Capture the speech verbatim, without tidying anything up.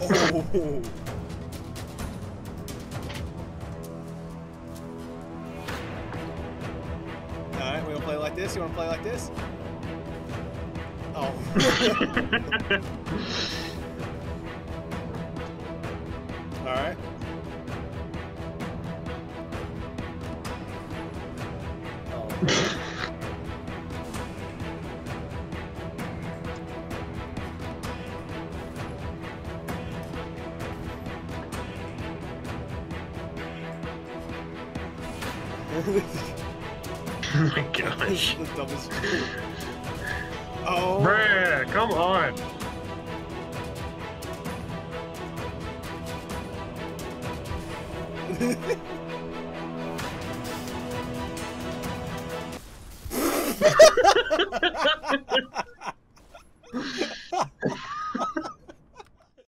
Oh. Alright, we gonna play like this? You wanna play like this? Oh. Alright. Oh. Oh my gosh. The dumbest. Oh. Bruh, come on.